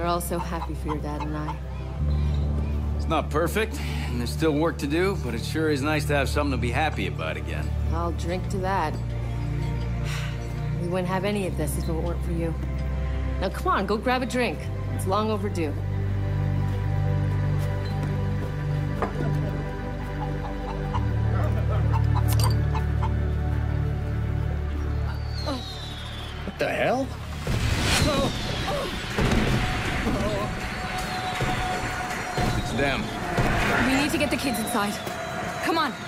all so happy for your dad and I. It's not perfect, and there's still work to do, but it sure is nice to have something to be happy about again. I'll drink to that. We wouldn't have any of this if it weren't for you. Now come on, go grab a drink. It's long overdue. What the hell? It's them. We need to get the kids inside. Come on.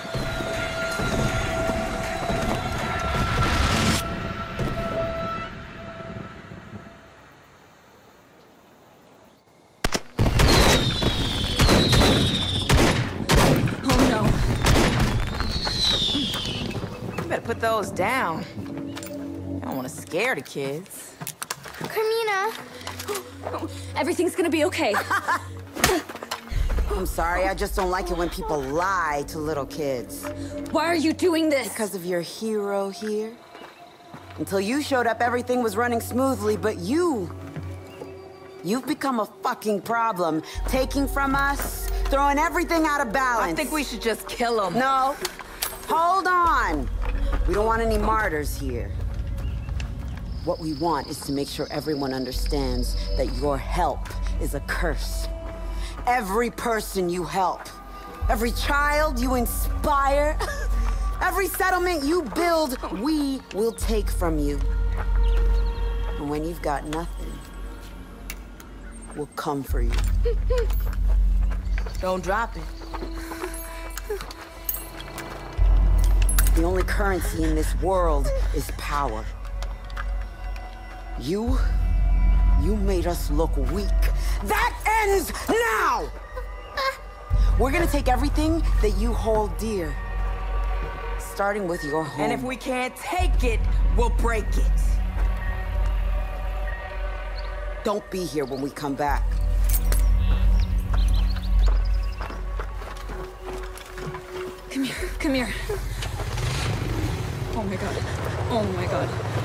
Oh no. You better put those down. I don't want to scare the kids. Carmina. Everything's gonna be okay. I'm sorry, I just don't like it when people lie to little kids. Why are you doing this? Because of your hero here. Until you showed up, everything was running smoothly, but you've become a fucking problem. Taking from us, throwing everything out of balance. I think we should just kill them. No. Hold on. We don't want any martyrs here. What we want is to make sure everyone understands that your help is a curse. Every person you help, every child you inspire, every settlement you build, we will take from you. And when you've got nothing, we'll come for you. Don't drop it. The only currency in this world is power. You made us look weak. That ends now! We're gonna take everything that you hold dear. Starting with your home. And if we can't take it, we'll break it. Don't be here when we come back. Come here, come here. Oh my god. Oh my god.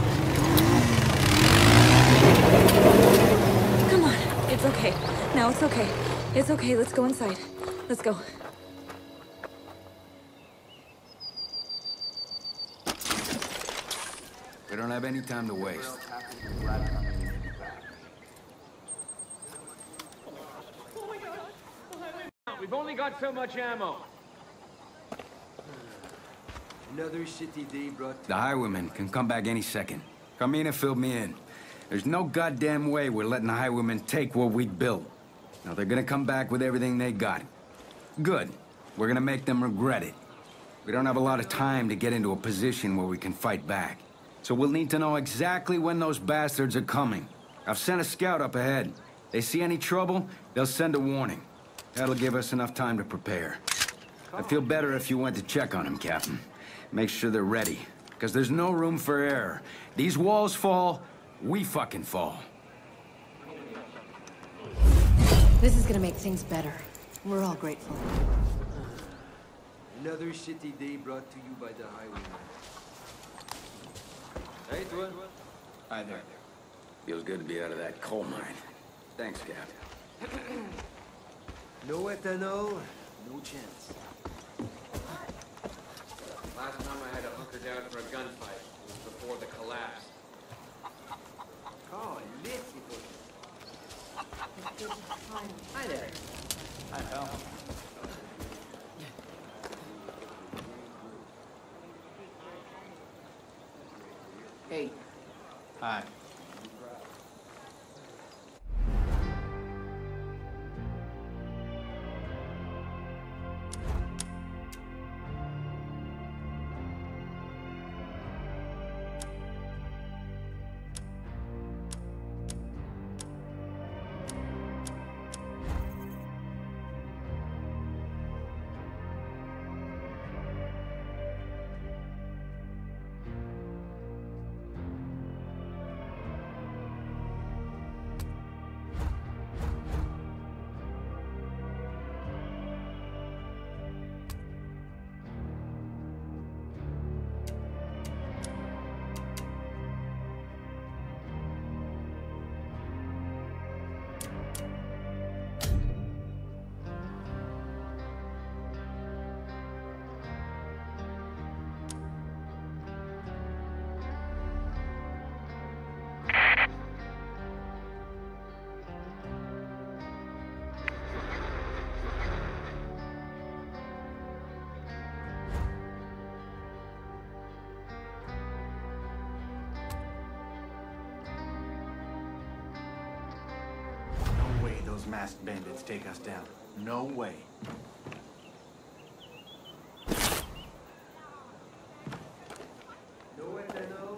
Come on. It's okay. Now it's okay. It's okay. Let's go inside. Let's go. We don't have any time to waste. We've only got so much ammo. Another shitty day brought to... The highwaymen can come back any second. Carmina filled me in. There's no goddamn way we're letting the highwaymen take what we built. Now they're gonna come back with everything they got. Good. We're gonna make them regret it. We don't have a lot of time to get into a position where we can fight back. So we'll need to know exactly when those bastards are coming. I've sent a scout up ahead. They see any trouble, they'll send a warning. That'll give us enough time to prepare. I'd feel better if you went to check on them, Captain. Make sure they're ready, because there's no room for error. These walls fall, we fucking fall. This is gonna make things better. We're all grateful. Another shitty day brought to you by the highwayman. Hey, Dwayne. Hi there. Feels good to be out of that coal mine. Thanks, Cap. No ethanol, no chance. Last time I had to hunker down for a gunfight was before the collapse. Oh, lit people. Hi there. Hi, pal. Hey. Hi. those masked bandits take us down. No way. No ethanol.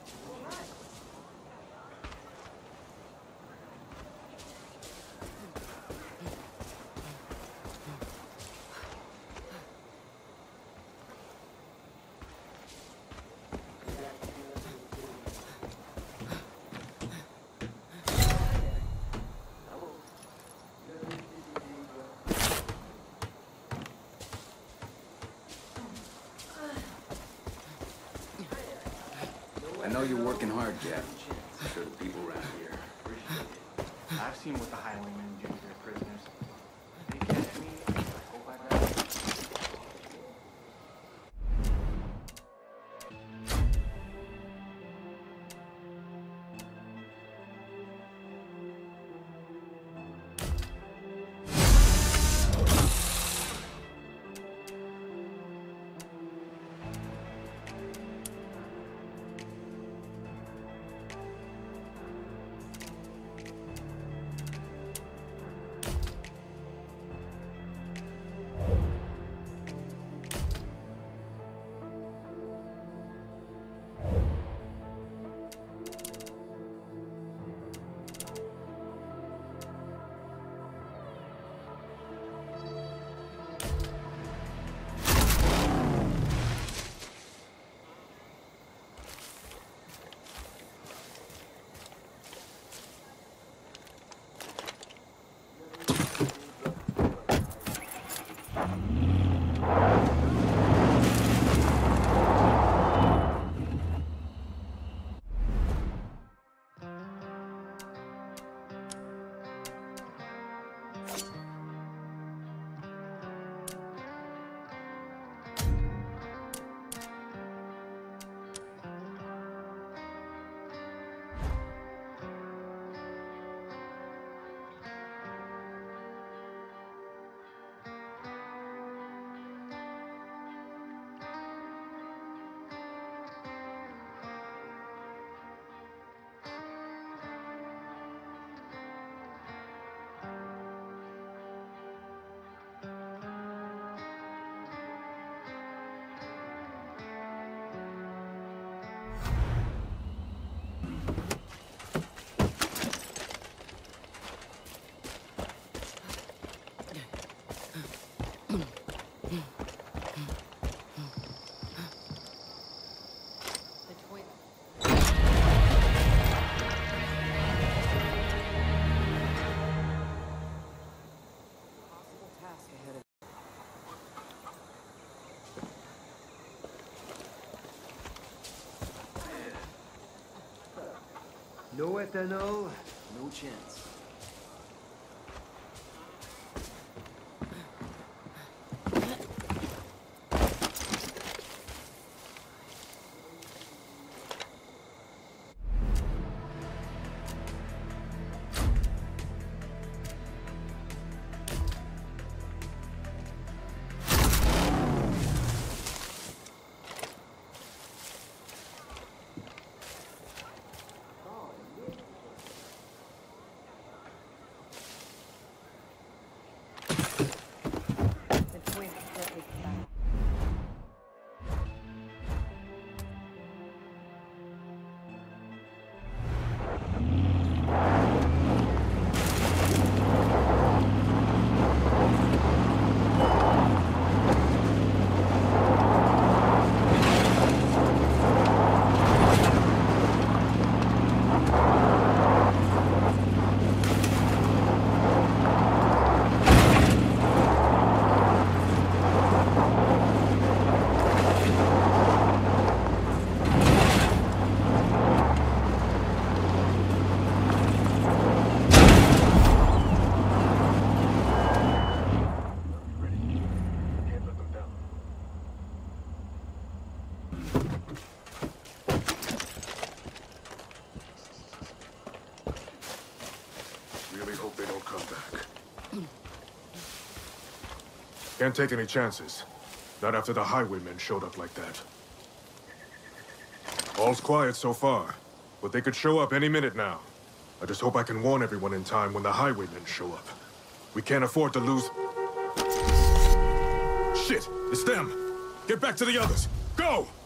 I know you're working hard, Jack. I'm sure the people around here. I've seen what the highwaymen do to their prisoners. They catch me, I hope I die. No ethanol, no chance. Can't take any chances. Not after the highwaymen showed up like that. All's quiet so far, but they could show up any minute now. I just hope I can warn everyone in time when the highwaymen show up. We can't afford to lose... Shit! It's them! Get back to the others! Go!